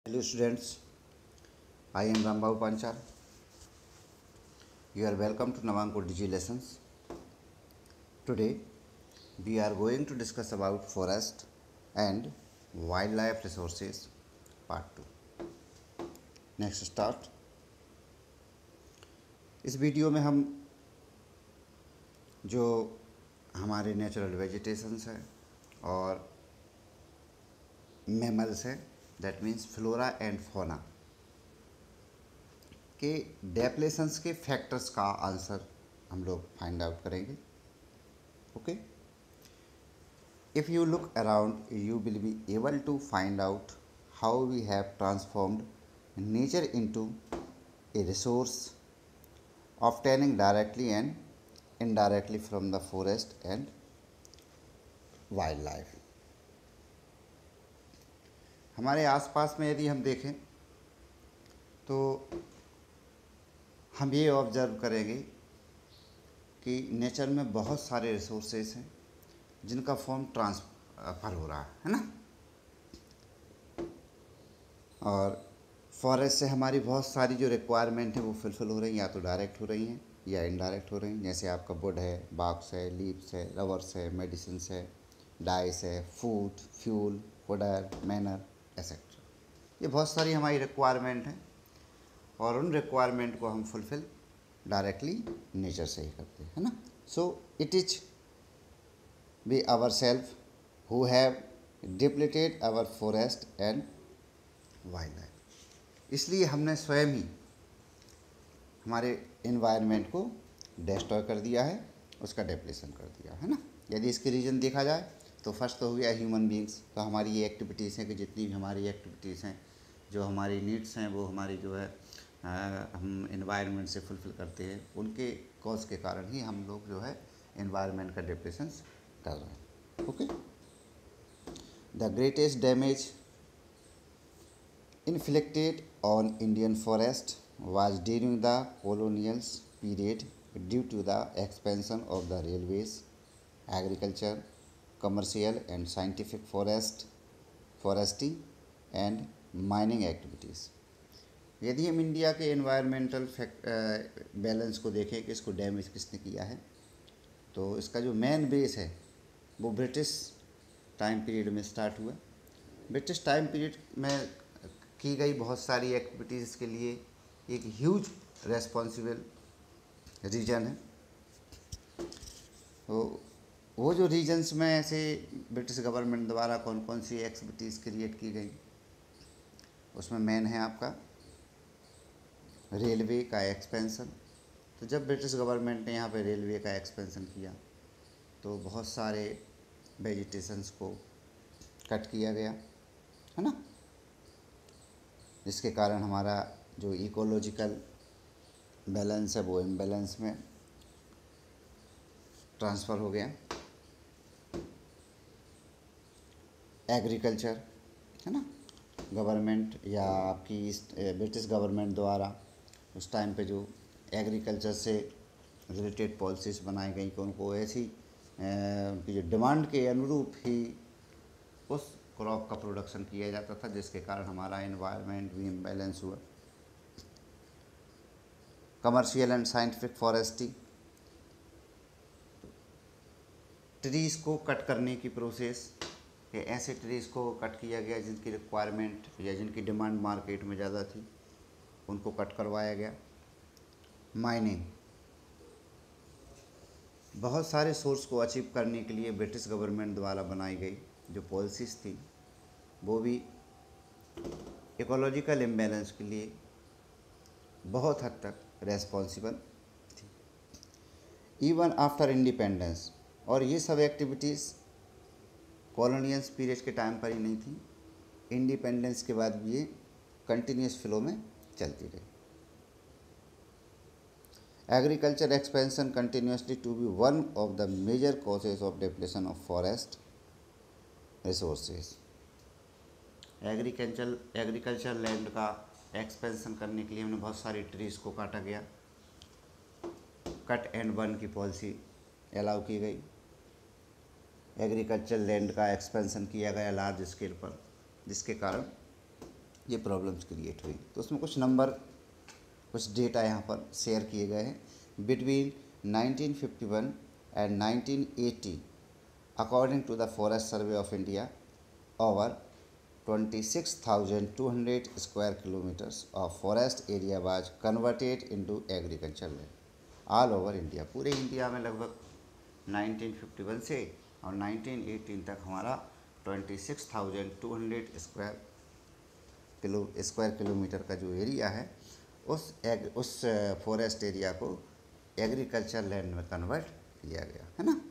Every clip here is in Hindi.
Hello students, I am Rambabu Panchal. You are welcome to Navankur Digi Lessons. Today we are going to discuss about forest and wildlife resources part 2. Next start. इस वीडियो में हम जो हमारे नेचुरल वेजिटेशंस हैं और मैमल्स हैं, that means flora and fauna के डेप्लेशंस के फैक्टर्स का आंसर हम लोग फाइंड आउट करेंगे. Okay, if you look around you will be able to find out how we have transformed nature into a resource obtaining directly and indirectly from the forest and wildlife. हमारे आसपास में यदि हम देखें तो हम ये ऑब्ज़र्व करेंगे कि नेचर में बहुत सारे रिसोर्सेज हैं जिनका फॉर्म ट्रांसफ़र हो रहा है ना. और फॉरेस्ट से हमारी बहुत सारी जो रिक्वायरमेंट है वो फुलफ़िल हो रही हैं, या तो डायरेक्ट हो रही हैं या इनडायरेक्ट हो रही हैं. जैसे आपका वुड है, बाक्स है, लीव्स है, रबर्स है, मेडिसिन्स है, डाइस है, food, fuel, fodder, manure etcetera. ये बहुत सारी हमारी रिक्वायरमेंट हैं और उन रिक्वायरमेंट को हम फुलफ़िल डायरेक्टली नेचर से ही करते हैं ना. So it is we our self who have depleted our forest and wild life. इसलिए हमने स्वयं ही हमारे इन्वायरमेंट को डिस्ट्रॉय कर दिया है, उसका डेप्लेशन कर दिया है ना. यदि इसके रीज़न देखा जाए तो फर्स्ट तो हो गया ह्यूमन बींग्स. तो हमारी ये एक्टिविटीज़ हैं कि जितनी भी हमारी एक्टिविटीज़ हैं, जो हमारी नीड्स हैं, वो हमारी जो है हम इन्वायरमेंट से फुलफ़िल करते हैं, उनके कॉज के कारण ही हम लोग जो है इन्वायरमेंट का डेप्लेशन कर रहे हैं. Okay, the greatest damage inflicted on Indian forest was during the colonial period due to the expansion of the railways, agriculture, commercial and scientific foresting and mining activities. यदि हम इंडिया के एनवायरमेंटल बैलेंस को देखें कि इसको डैमेज किसने किया है, तो इसका जो मेन बेस है वो ब्रिटिश टाइम पीरियड में स्टार्ट हुआ. ब्रिटिश टाइम पीरियड में की गई बहुत सारी एक्टिविटीज़ के लिए एक ह्यूज रेस्पॉन्सिबल रीजन है. तो वो जो रीजन्स में ऐसे ब्रिटिश गवर्नमेंट द्वारा कौन कौन सी एक्टिविटीज़ क्रिएट की गई, उसमें मेन है आपका रेलवे का एक्सपेंशन. तो जब ब्रिटिश गवर्नमेंट ने यहाँ पे रेलवे का एक्सपेंशन किया तो बहुत सारे वेजिटेशंस को कट किया गया है ना, जिसके कारण हमारा जो इकोलॉजिकल बैलेंस है वो इम्बैलेंस में ट्रांसफ़र हो गया. एग्रीकल्चर है ना, गवर्नमेंट या आपकी ब्रिटिश गवर्नमेंट द्वारा उस टाइम पे जो एग्रीकल्चर से रिलेटेड पॉलिसीज़ बनाई गई कि उनको ऐसी उनकी जो डिमांड के अनुरूप ही उस क्रॉप का प्रोडक्शन किया जाता था, जिसके कारण हमारा एनवायरनमेंट भी इम्बैलेंस हुआ. Commercial and scientific foresting, trees को कट करने की प्रोसेस, कि ऐसे ट्रीज़ को कट किया गया जिनकी रिक्वायरमेंट या जिनकी डिमांड मार्केट में ज़्यादा थी, उनको कट करवाया गया. माइनिंग, बहुत सारे सोर्स को अचीव करने के लिए ब्रिटिश गवर्नमेंट द्वारा बनाई गई जो पॉलिसीज़ थी वो भी इकोलॉजिकल इम्बैलेंस के लिए बहुत हद तक रेस्पॉन्सिबल थी. इवन आफ्टर इंडिपेंडेंस, और ये सब एक्टिविटीज़ कॉलोनियल पीरियड के टाइम पर ही नहीं थी, इंडिपेंडेंस के बाद भी ये कंटिन्यूस फ्लो में चलती रही. Agriculture expansion continuously to be one of the major causes of depletion of forest resources. Agriculture land का एक्सपेंशन करने के लिए हमने बहुत सारी ट्रीज़ को काटा गया. कट एंड बर्न की पॉलिसी अलाउ की गई. एग्रीकल्चर लैंड का एक्सपेंशन किया गया लार्ज स्केल पर, जिसके कारण ये प्रॉब्लम्स क्रिएट हुई। तो उसमें कुछ नंबर, कुछ डेटा यहाँ पर शेयर किए गए हैं। Between 1951 and 1980 according to the forest survey of India, over 26,200 square kilometres of forest area was converted into agriculture land all over India. पूरे इंडिया में लगभग 1951 से और 1918 तक हमारा 26,200 स्क्वायर किलोमीटर का जो एरिया है उस फॉरेस्ट एरिया को एग्रीकल्चर लैंड में कन्वर्ट किया गया है ना।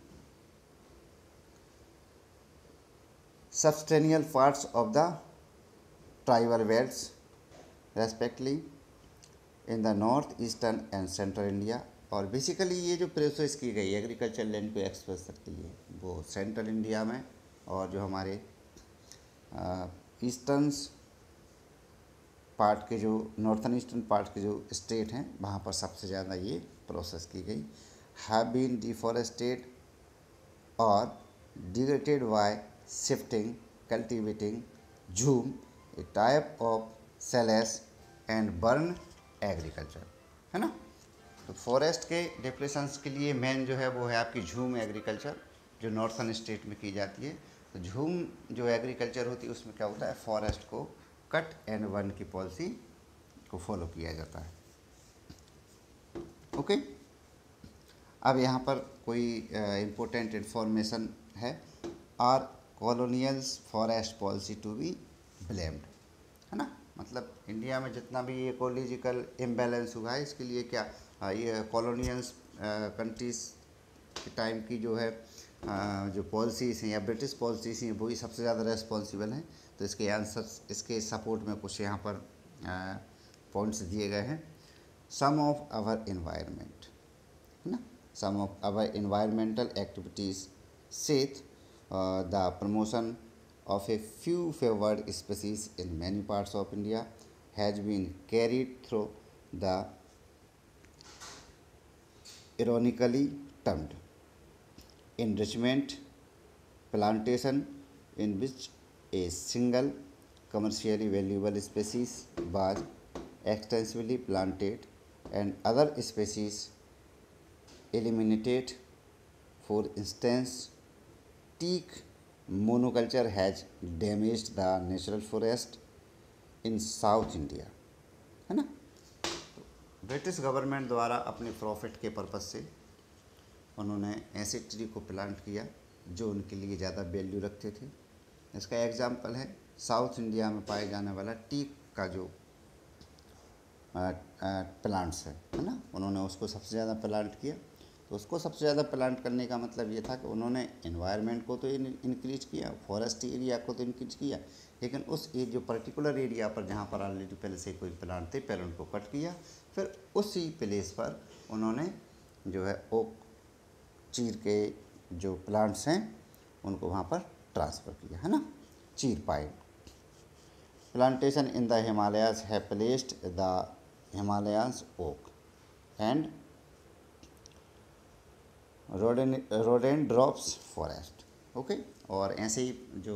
Substantial parts of the tribal belts respectively in the north, eastern and central India। और बेसिकली ये जो प्रोसेस की गई एग्रीकल्चर लैंड को एक्सप्रेस के लिए वो सेंट्रल इंडिया में और जो हमारे ईस्टर्न पार्ट के जो नॉर्थन ईस्टर्न पार्ट के जो स्टेट हैं वहाँ पर सबसे ज़्यादा ये प्रोसेस की गई। हैव बीन डिफॉरेस्टेड और डिग्रेडेड बाय shifting, cultivating, झूम, a type of sales and burn agriculture, है ना। तो फॉरेस्ट के डिप्रेशंस के लिए मेन जो है वो है आपकी झूम एग्रीकल्चर, जो नॉर्थन स्टेट में की जाती है। तो झूम जो एग्रीकल्चर होती है उसमें क्या होता है, फॉरेस्ट को कट एंड बर्न की पॉलिसी को फॉलो किया जाता है। ओके, अब यहाँ पर कोई इम्पोर्टेंट इन्फॉर्मेशन है। Are colonials forest policy to be blamed, है ना। मतलब इंडिया में जितना भी इकोलॉजिकल इम्बैलेंस हुआ है इसके लिए क्या ये कॉलोनियल्स कंट्रीज़ के टाइम की जो है जो पॉलिसीज़ हैं या ब्रिटिश पॉलिसीज़ हैं वही सबसे ज़्यादा रेस्पॉन्सिबल हैं। तो इसके आंसर्स, इसके सपोर्ट में कुछ यहाँ पर पॉइंट्स दिए गए हैं। सम ऑफ आवर इन्वायरमेंट, है ना, some of our environmental activities set the promotion of a few favored species in many parts of India has been carried through the ironically termed enrichment plantation, in which a single commercially valuable species was extensively planted and other species eliminated. For instance, teak monoculture has damaged the natural forest in South India, है ना। ब्रिटिश गवर्नमेंट द्वारा अपने प्रॉफिट के पर्पज़ से उन्होंने ऐसे ट्री को प्लांट किया जो उनके लिए ज़्यादा वैल्यू रखते थे। इसका एग्जाम्पल है साउथ इंडिया में पाए जाने वाला टीक का जो प्लांट्स है ना, उन्होंने उसको सबसे ज़्यादा प्लांट किया। तो उसको सबसे ज़्यादा प्लांट करने का मतलब ये था कि उन्होंने एनवायरनमेंट को तो इंक्रीज किया, फॉरेस्ट एरिया को तो इंक्रीज किया, लेकिन उस जो पर्टिकुलर एरिया पर जहाँ पर ऑलरेडी पहले से कोई प्लांट थे पहले उनको कट किया, फिर उसी प्लेस पर उन्होंने जो है ओक चीर के जो प्लांट्स हैं उनको वहाँ पर ट्रांसफ़र किया, है ना। Chir pine plantation in the Himalayas है placed the Himalayans oak and rhododendrons forest. Okay, और ऐसे ही जो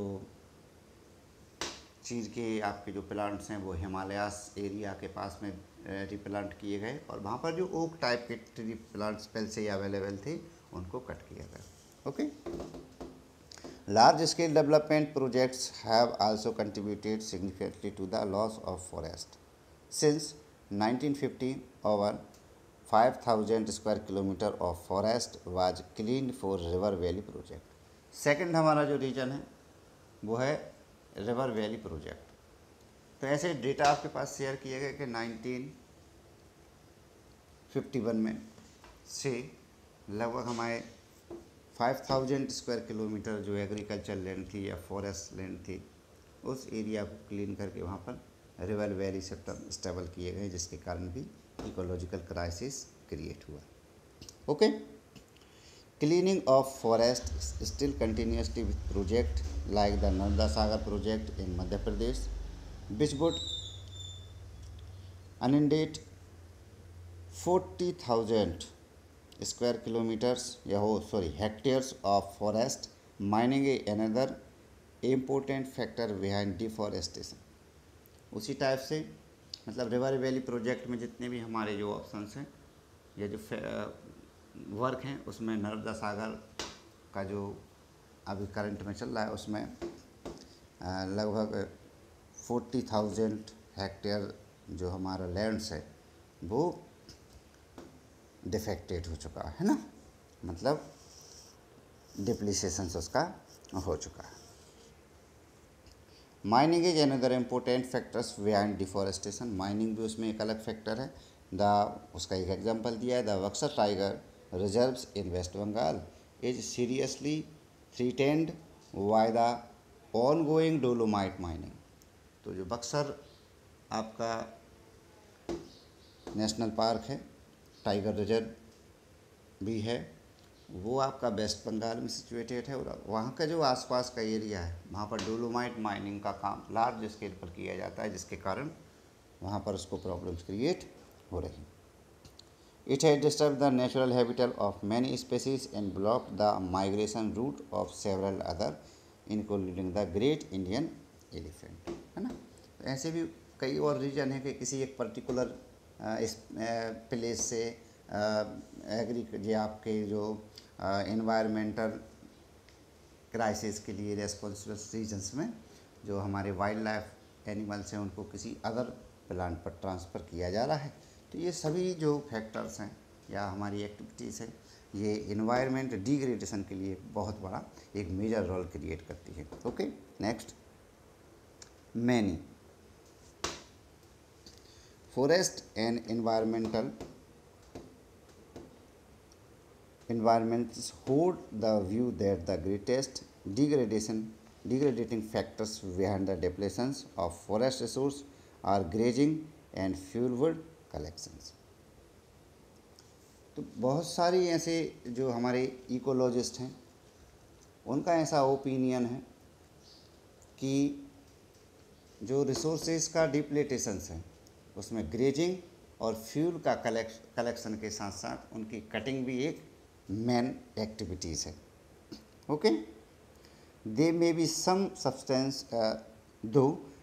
चीज़ के आपके जो प्लांट्स हैं वो हिमालयास एरिया के पास में रिप्लांट किए गए और वहाँ पर जो ओक टाइप के ट्री प्लांट्स पहले से ही अवेलेबल थे उनको कट किया गया। Okay, large scale development projects have also contributed significantly to the loss of forest since 1950। Over 5,000 square kilometre of forest was clean for river valley project. Second हमारा जो रीजन है वो है रिवर वैली प्रोजेक्ट। तो ऐसे डेटा आपके पास शेयर किए गए कि 1951 में से लगभग हमारे 5,000 स्क्वायर किलोमीटर जो एग्रीकल्चर लैंड थी या फॉरेस्ट लैंड थी उस एरिया को क्लीन करके वहाँ पर रिवर वैली सिस्टम स्टेबल किए गए, जिसके कारण भी इकोलॉजिकल क्राइसिस क्रिएट हुआ। Okay, cleaning of forest still continuously with project like the Narmada Sagar project in Madhya Pradesh which would inundate 40,000 square kilometres hectares of forest, mining a another important factor behind deforestation. उसी टाइप से मतलब रिवर वैली प्रोजेक्ट में जितने भी हमारे जो ऑप्शंस हैं या जो वर्क हैं उसमें नर्मदा सागर का जो अभी करंट में चल रहा है उसमें लगभग 40,000 हेक्टेयर जो हमारा लैंड्स है वो डिफेक्टेड हो चुका है ना, मतलब डिप्लीसेशन उसका हो चुका है। Mining is another important factors behind deforestation. Mining भी उसमें एक अलग फैक्टर है। उसका एक एग्जांपल दिया है, the Buxar tiger reserves in west Bengal is seriously threatened by the ongoing dolomite mining. तो जो बक्सर आपका नेशनल पार्क है, टाइगर रिजर्व भी है, वो आपका वेस्ट बंगाल में सिचुएटेड है और वहाँ का जो आसपास का एरिया है वहाँ पर डोलोमाइट माइनिंग का काम लार्ज स्केल पर किया जाता है, जिसके कारण वहाँ पर उसको प्रॉब्लम्स क्रिएट हो रही। It has disturb the natural habitat of many species and block the migration route of several other including the great Indian elephant, है ना। तो ऐसे भी कई और रीजन है कि किसी एक पर्टिकुलर इस प्लेस से ये आपके जो इन्वायरमेंटल क्राइसिस के लिए रेस्पॉन्सिबल रीजन्स में जो हमारे वाइल्ड लाइफ एनिमल्स हैं उनको किसी अदर प्लांट पर ट्रांसफ़र किया जा रहा है। तो ये सभी जो फैक्टर्स हैं या हमारी एक्टिविटीज़ हैं ये इन्वायरमेंट डिग्रेडेशन के लिए बहुत बड़ा एक मेजर रोल क्रिएट करती है। Okay, next, many forest and environments hold the view that the greatest degrading factors behind the depletions of forest resource are grazing and fuelwood collections। तो बहुत सारी ऐसे जो हमारे इकोलॉजिस्ट हैं उनका ऐसा ओपिनियन है कि जो रिसोर्सेज का डिप्लीटेशंस है उसमें ग्रेजिंग और फ्यूल का कलेक्शन के साथ साथ उनकी कटिंग भी एक मेन एक्टिविटीज़ है। Okay, they may be some substance though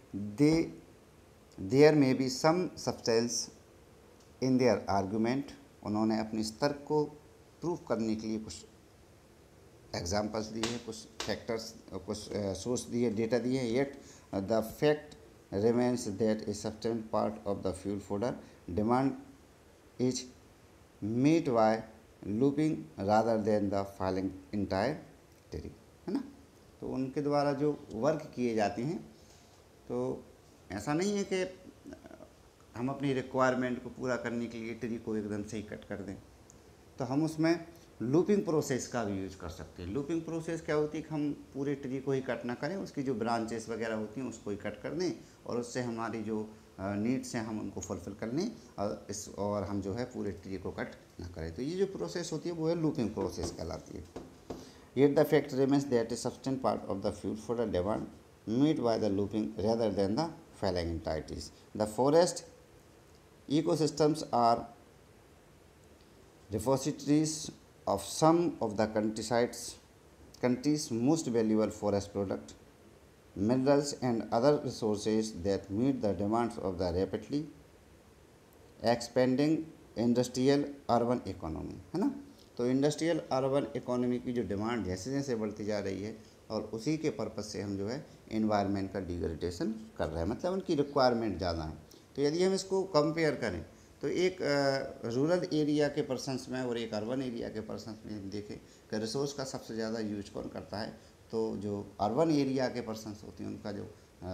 there may be some substance in their argument. उन्होंने अपने तर्क को प्रूव करने के लिए कुछ एग्जाम्पल्स दिए हैं, कुछ फैक्टर्स, कुछ सोर्स दिए, डेटा दिए हैं। Yet the fact remains that a substantial part of the fuel fodder demand is met by looping rather than the falling entire tree, है ना। तो उनके द्वारा जो वर्क किए जाते हैं तो ऐसा नहीं है कि हम अपनी रिक्वायरमेंट को पूरा करने के लिए ट्री को एकदम से ही कट कर दें, तो हम उसमें लूपिंग प्रोसेस का भी यूज कर सकते हैं। लूपिंग प्रोसेस क्या होती है कि हम पूरे ट्री को ही कट ना करें, उसकी जो ब्रांचेस वगैरह होती हैं उसको ही कट कर दें और उससे हमारी जो नीड्स हैं हम उनको फुलफिल कर लें और हम जो है पूरे ट्री को कट ना करें। तो ये जो प्रोसेस होती है वो है लूपिंग प्रोसेस कहलाती है। Yet the fact remains that a substantial part of the fuel for the demand meet by the lopping rather than the felling entities. The forest ecosystems are repositories of some of the country's most valuable forest products, minerals and other resources that meet the demands of the rapidly expanding industrial urban economy, है ना। तो इंडस्ट्रियल अर्बन इकोनॉमी की जो डिमांड जैसे जैसे बढ़ती जा रही है और उसी के पर्पज़ से हम जो है इन्वायरमेंट का डिग्रेडेशन कर रहे हैं, मतलब उनकी रिक्वायरमेंट ज़्यादा है। तो यदि हम इसको कंपेयर करें तो एक रूरल एरिया के पर्सनस में और एक अर्बन एरिया के पर्सनस में हम देखें कि रिसोर्स का सबसे ज़्यादा यूज कौन करता है, तो जो अर्बन एरिया के पर्सनस होते हैं उनका जो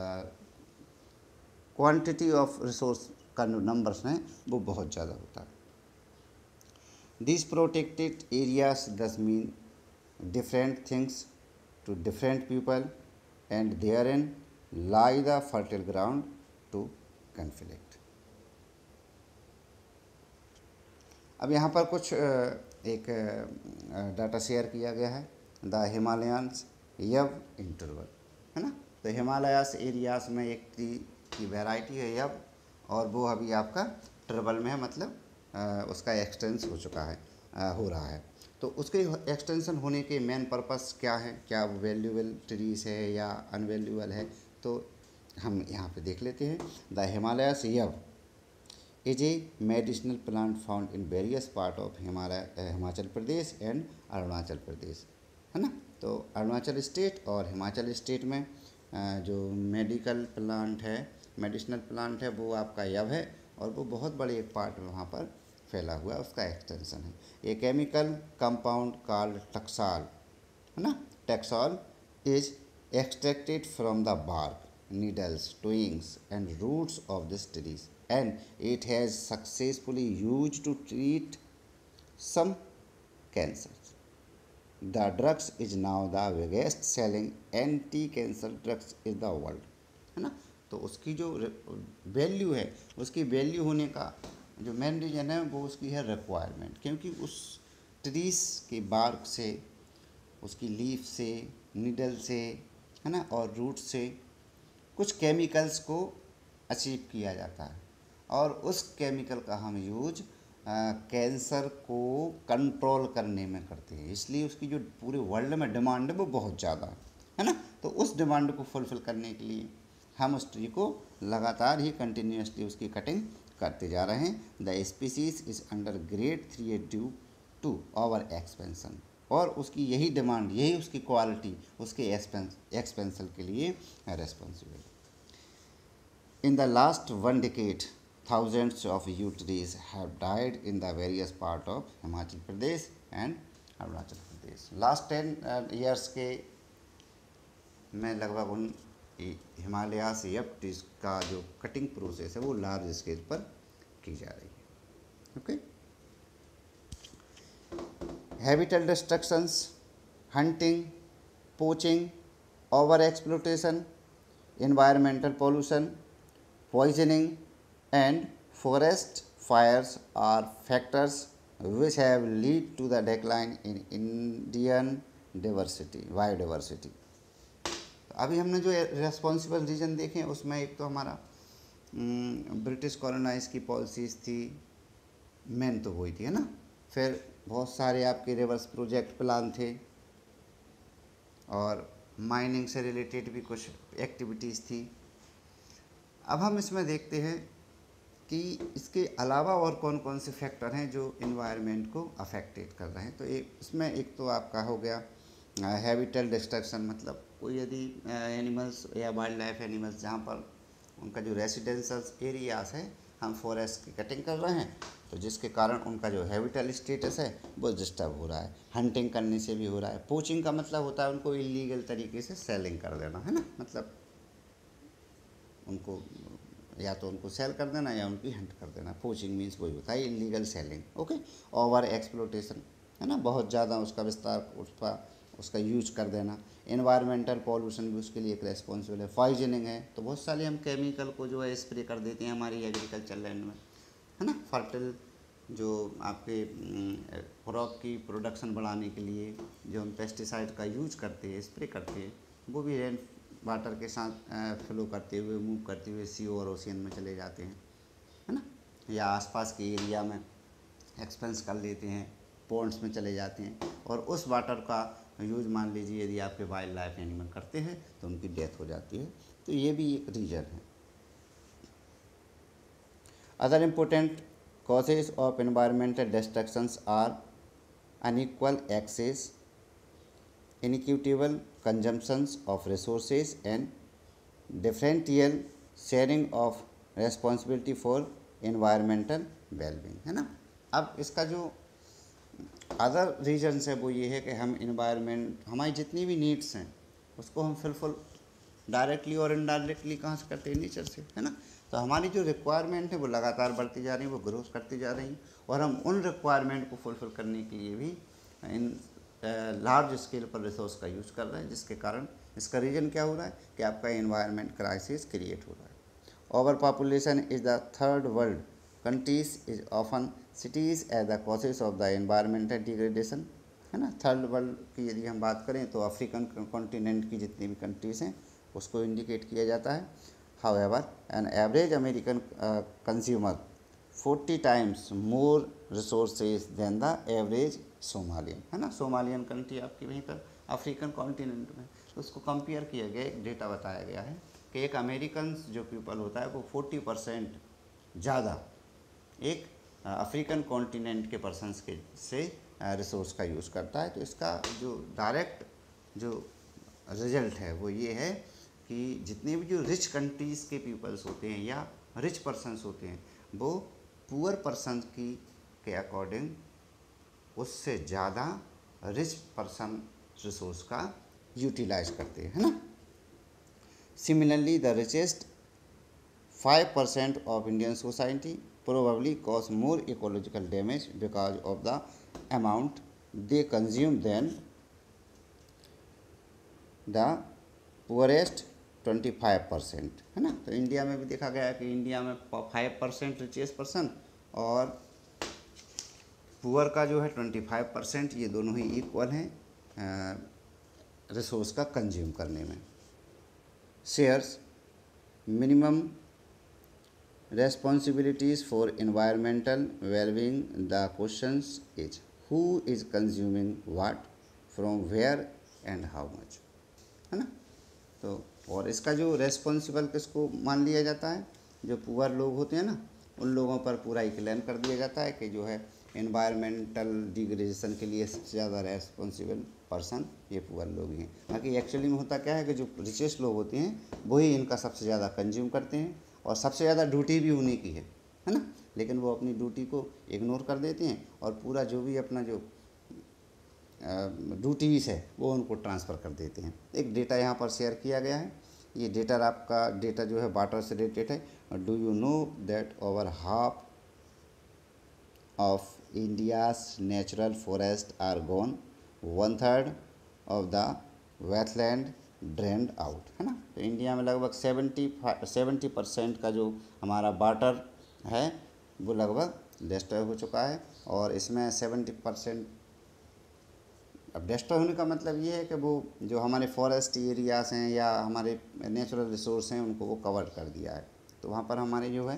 क्वांटिटी ऑफ रिसोर्स का नंबर्स हैं वो बहुत ज़्यादा होता है। These protected areas thus mean different things to different people and therein lie the fertile ground to conflict। अब यहाँ पर कुछ एक डाटा शेयर किया गया है, द हिमालयंस यव इंटरवल, है ना। तो हिमालयास एरियाज में एक ट्री की वैरायटी है यव और वो अभी आपका ट्रबल में है, मतलब उसका एक्सटेंस हो चुका है, हो रहा है। तो उसके एक्सटेंशन होने के मेन पर्पस क्या है, क्या वो वैल्यूएबल ट्रीज है या अनवैल्यूएबल है। तो हम यहाँ पे देख लेते हैं। The Himalayas yew is a medicinal plant found in various part of Himachal Pradesh and Arunachal Pradesh, है ना। तो अरुणाचल स्टेट और हिमाचल स्टेट में जो मेडिसिनल प्लांट है वो आपका यव है, और वो बहुत बड़े एक पार्ट में वहाँ पर फैला हुआ है, उसका एक्सटेंशन है। A chemical compound called taxol, है ना। Taxol is extracted from the bark, needles, twigs and roots of this trees, and it has successfully used to treat some cancers. The drugs is now the biggest selling anti-cancer drugs in the world, है ना। तो उसकी जो वैल्यू है, उसकी वैल्यू होने का जो मेन रीज़न है वो उसकी है रिक्वायरमेंट, क्योंकि उस ट्रीज के बार्क से, उसकी लीफ से, नीडल से, है ना, और रूट से कुछ केमिकल्स को अचीव किया जाता है, और उस केमिकल का हम यूज कैंसर को कंट्रोल करने में करते हैं। इसलिए उसकी जो पूरे वर्ल्ड में डिमांड है वो बहुत ज़्यादा है ना। तो उस डिमांड को फुलफ़िल करने के लिए हम उस ट्री को लगातार ही कंटिन्यूसली उसकी कटिंग करते जा रहे हैं। The species is under grade 3 due to our expansion, और उसकी यही डिमांड, यही उसकी क्वालिटी उसके एक्सपेंशन के लिए responsible. In the last 1 decade, thousands of yew trees have died in the various part of Himachal Pradesh and Arunachal Pradesh. Last 10 years के में लगभग उन हिमालय से यव ट्रीज का जो कटिंग प्रोसेस है वो लार्ज स्केल पर की जा रही है। Okay. Habitat destructions, hunting, poaching, over-exploitation, environmental pollution, poisoning, and forest fires are factors which have led to the decline in Indian biodiversity. अभी हमने जो रेस्पॉन्सिबल रीजन देखे उसमें एक तो हमारा ब्रिटिश कॉलोनाइज की पॉलिसीज़ थी, मेन तो वही थी, है ना। फिर बहुत सारे आपके रिवर्स प्रोजेक्ट प्लान थे, और माइनिंग से रिलेटेड भी कुछ एक्टिविटीज़ थी। अब हम इसमें देखते हैं कि इसके अलावा और कौन कौन से फैक्टर हैं जो इन्वायरमेंट को अफेक्टेड कर रहे हैं। तो एक तो आपका हो गया हैबिटेट डिस्ट्रक्शन, मतलब कोई यदि एनिमल्स या वाइल्ड लाइफ एनिमल्स जहाँ पर उनका जो रेसिडेंशियल एरियाज़ है, हम फॉरेस्ट की कटिंग कर रहे हैं, तो जिसके कारण उनका जो हैबिटेट स्टेटस है वो डिस्टर्ब हो रहा है। हंटिंग करने से भी हो रहा है। पोचिंग का मतलब होता है उनको इलीगल तरीके से सेलिंग कर देना, है ना, मतलब उनको या तो उनको सेल कर देना या उनकी हंट कर देना। पोचिंग मीन्स वही होता है illegal selling. Okay. Over exploitation, है ना, बहुत ज़्यादा उसका विस्तार, उसका यूज कर देना। एनवायरमेंटल पॉल्यूशन भी उसके लिए एक रेस्पॉन्सिबल है। पॉइजनिंग है, तो बहुत सारे हम केमिकल को जो है स्प्रे कर देते हैं हमारी एग्रीकल्चर लैंड में, है ना। फर्टिल जो आपके क्रॉप की प्रोडक्शन बढ़ाने के लिए जो हम पेस्टिसाइड का यूज करते हैं, स्प्रे करते हैं, वो भी रेन वाटर के साथ फ्लो करते हुए, मूव करते हुए सी और ओशियन में चले जाते हैं, है ना, या आसपास के एरिया में एक्सपेंस कर लेते हैं, पॉन्ड्स में चले जाते हैं, और उस वाटर का यूज मान लीजिए यदि आपके वाइल्ड लाइफ एनिमल करते हैं तो उनकी डेथ हो जाती है। तो ये भी एक रीज़न है। Other important causes of environmental destructions are unequal access, inequitable consumptions of resources, and differential sharing of responsibility for environmental well-being, है ना। अब इसका जो अदर रीजन्स है वो ये है कि हम इन्वायरमेंट, हमारी जितनी भी नीड्स हैं उसको हम फुलफिल डायरेक्टली और इनडायरेक्टली कहाँ से करते हैं, नेचर से, है ना। तो हमारी जो रिक्वायरमेंट है वो लगातार बढ़ती जा रही है, वो ग्रोथ करती जा रही है, और हम उन रिक्वायरमेंट को फुलफिल करने के लिए भी इन लार्ज स्केल पर रिसोर्स का यूज़ कर रहे हैं, जिसके कारण इसका रीज़न क्या हो रहा है कि आपका एनवायरनमेंट क्राइसिस क्रिएट हो रहा है। Over population is the third world countries is often cities as the causes of the environmental degradation, है ना। थर्ड वर्ल्ड की यदि हम बात करें तो अफ्रीकन कॉन्टिनेंट की जितनी भी कंट्रीज़ हैं उसको इंडिकेट किया जाता है। However an average American consumer 40 times more resources than the average Somalian, है ना। सोमालियन कंट्री आपकी वहीं पर अफ्रीकन कॉन्टिनेंट में, तो उसको कंपेयर किया गया, एक डेटा बताया गया है कि एक अमेरिकन जो पीपल होता है वो 40% ज़्यादा एक अफ्रीकन कॉन्टिनेंट के पर्सनस के से रिसोर्स का यूज़ करता है। तो इसका जो डायरेक्ट जो रिजल्ट है वो ये है कि जितने भी जो रिच कंट्रीज़ के पीपल्स होते हैं या रिच पर्सनस होते हैं वो पुअर पर्सन की के अकॉर्डिंग उससे ज़्यादा रिच पर्सन रिसोर्स का यूटिलाइज करते हैं, है ना। Similarly the richest 5% of Indian society probably cause more ecological damage because of the amount they consume than the poorest 25%, है ना। तो इंडिया में भी देखा गया है कि इंडिया में 5% रिचेस्ट पर्सन और पुअर का जो है 25%, ये दोनों ही इक्वल हैं रिसोर्स का कंज्यूम करने में। Shares minimum responsibilities for environmental well-being. The questions is who is consuming what, from where and how much, है ना। तो और इसका जो रेस्पॉन्सिबल किसको मान लिया जाता है, जो पुअर लोग होते हैं ना, उन लोगों पर पूरा ही क्लेम कर दिया जाता है कि जो है एनवायरमेंटल डिग्रेडेशन के लिए सबसे ज़्यादा रेस्पॉन्सिबल पर्सन ये पुअर लोग ही हैं। बाकी एक्चुअली में होता क्या है कि जो रिचेस्ट लोग होते हैं वही इनका सबसे ज़्यादा कंज्यूम करते हैं और सबसे ज़्यादा ड्यूटी भी उन्हीं की है ना। लेकिन वो अपनी ड्यूटी को इग्नोर कर देते हैं और पूरा जो भी अपना जो ड्यूटीज़ है वो उनको ट्रांसफ़र कर देते हैं। एक डेटा यहाँ पर शेयर किया गया है, ये डेटा आपका डेटा जो है वाटर से रिलेटेड है। Do you know that over half of India's natural forest are gone, 1/3 of the wetland drained out, है ना। तो इंडिया में लगभग 70% का जो हमारा वाटर है वो लगभग डिस्ट्रॉय हो चुका है और इसमें 70% अब डिस्ट्रॉय होने का मतलब ये है कि वो जो हमारे फॉरेस्ट एरियाज़ हैं या हमारे नेचुरल रिसोर्स हैं उनको वो कवर कर दिया है। तो वहाँ पर हमारे जो है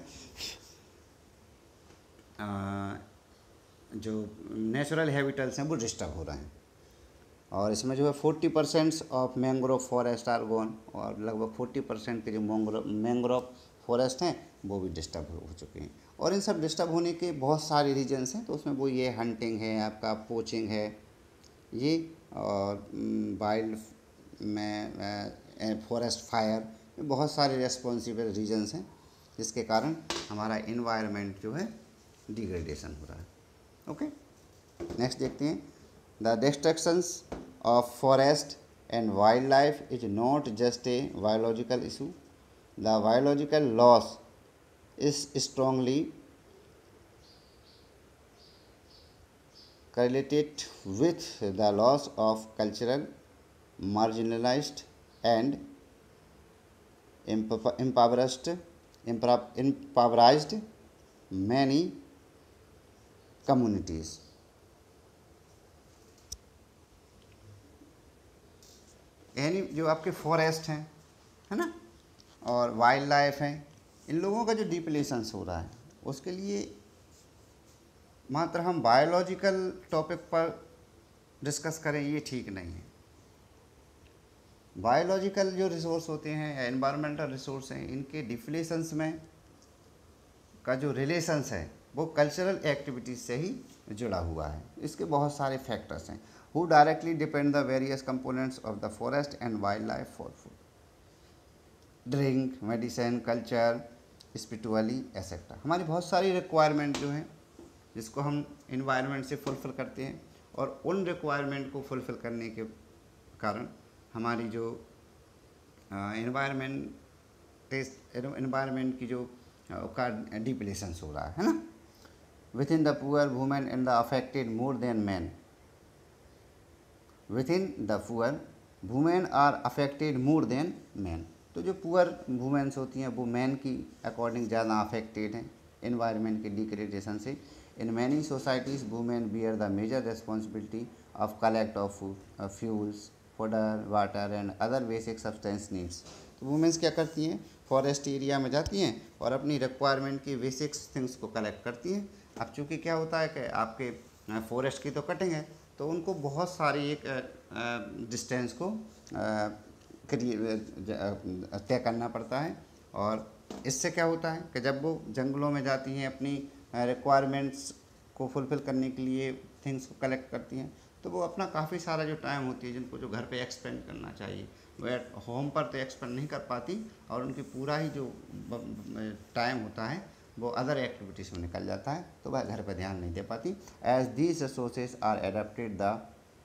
जो नेचुरल हैबिटेट्स हैं वो डिस्टर्ब हो रहे हैं और इसमें जो है 40% of mangrove forest are gone और लगभग 40% के जो मैंग्रोव फॉरेस्ट हैं वो भी डिस्टर्ब हो चुके हैं। और इन सब डिस्टर्ब होने के बहुत सारे रीजन्स हैं। तो उसमें वो ये हंटिंग है, आपका पोचिंग है, ये और वाइल्ड में फॉरेस्ट फायर, ये बहुत सारे रेस्पॉन्सिबल रीजन्स हैं जिसके कारण हमारा इन्वायरमेंट जो है डिग्रेडेशन हो रहा है। ओके, नेक्स्ट देखते हैं। The destructions of forest and wildlife is not just a biological issue. The biological loss is strongly correlated with the loss of cultural marginalized and impoverished many communities. यानी जो आपके फॉरेस्ट हैं, है ना, और वाइल्ड लाइफ हैं, इन लोगों का जो डिप्लेशंस हो रहा है उसके लिए मात्र हम बायोलॉजिकल टॉपिक पर डिस्कस करें ये ठीक नहीं है। बायोलॉजिकल जो रिसोर्स होते हैं या एनवायरमेंटल रिसोर्स हैं, इनके डिप्लेशंस में का जो रिलेशंस है वो कल्चरल एक्टिविटीज़ से ही जुड़ा हुआ है। इसके बहुत सारे फैक्टर्स हैं who directly depend the various components of the forest and wildlife for food, drink, medicine, culture, spiritually etc. हमारी बहुत सारी रिक्वायरमेंट जो हैं जिसको हम इन्वायरमेंट से फुलफ़िल करते हैं और उन रिक्वायरमेंट को फुलफ़िल करने के कारण हमारी जो इन्वायरमेंट की जो का डिप्लेशंस हो रहा है ना। Within the poor women and the affected more than man, within the poor women are affected more than man. तो जो पुअर वुमेन्स होती हैं वो मैन की अकॉर्डिंग ज़्यादा अफेक्टेड हैं इन्वायरमेंट के डिग्रेडेशन से। In many societies women bear the major responsibility of collect of fuels, fodder, water and other basic substance needs. तो वुमेन्स क्या करती हैं, फॉरेस्ट एरिया में जाती हैं और अपनी रिक्वायरमेंट की बेसिक थिंग्स को कलेक्ट करती हैं। अब चूँकि क्या होता है कि आपके फॉरेस्ट की तो कटिंग है तो उनको बहुत सारी एक डिस्टेंस को तय करना पड़ता है। और इससे क्या होता है कि जब वो जंगलों में जाती हैं अपनी रिक्वायरमेंट्स को फुलफ़िल करने के लिए थिंग्स को कलेक्ट करती हैं, तो वो अपना काफ़ी सारा जो टाइम होती है जिनको जो घर पे एक्सपेंड करना चाहिए वो एट होम पर तो एक्सपेंड नहीं कर पाती, और उनकी पूरा ही जो टाइम होता है वो अदर एक्टिविटीज़ में निकल जाता है, तो वह घर पर ध्यान नहीं दे पाती। As these resources are adapted the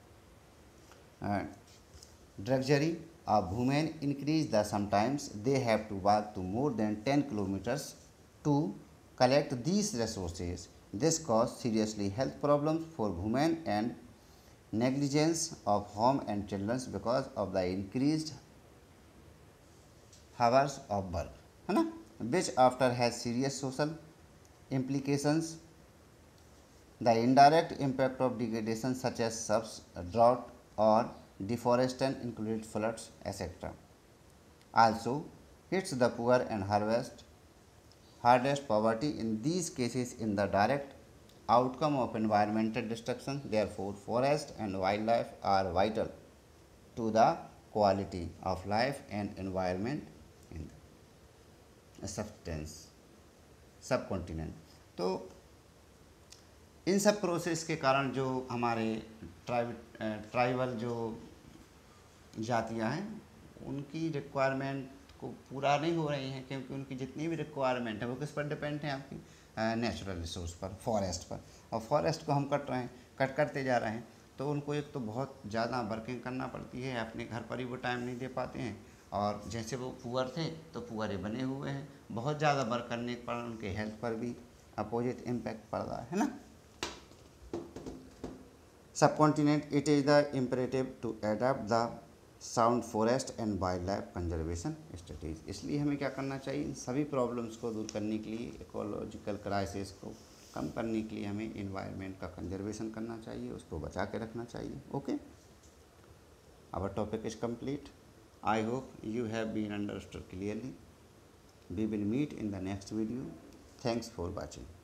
drudgery of women increase the sometimes they have to walk to more than 10 kilometers to collect these resources. This causes seriously health problems for women and negligence of home and children because of the increased hours of work, है ना, which after has serious social implications. The indirect impact of degradation such as drought or deforestation included floods etc. also hits the poor and hardest poverty in these cases in the direct outcome of environmental destruction. Therefore, forest and wildlife are vital to the quality of life and environment in the subcontinent. तो इन सब प्रोसेस के कारण जो हमारे ट्राइबल जो जातियां हैं उनकी रिक्वायरमेंट को पूरा नहीं हो रही हैं, क्योंकि उनकी जितनी भी रिक्वायरमेंट है वो किस पर डिपेंड है, आपकी नेचुरल रिसोर्स पर, फॉरेस्ट पर। और फॉरेस्ट को हम कट करते जा रहे हैं, तो उनको एक तो बहुत ज़्यादा वर्किंग करना पड़ती है, अपने घर पर ही वो टाइम नहीं दे पाते हैं, और जैसे वो पुअर थे तो पुअर ही बने हुए हैं। बहुत ज़्यादा वर्क करने पर उनके हेल्थ पर भी अपोजिट इम्पैक्ट पड़ रहा है ना। Subcontinent, it is the imperative to adapt the sound forest and wildlife conservation strategies. इसलिए हमें क्या करना चाहिए, इन सभी प्रॉब्लम्स को दूर करने के लिए, इकोलॉजिकल क्राइसिस को कम करने के लिए हमें इन्वायरमेंट का कंजर्वेशन करना चाहिए, उसको बचा के रखना चाहिए। Okay, our topic is complete. I hope you have been understood clearly. We will meet in the next video. Thanks for watching.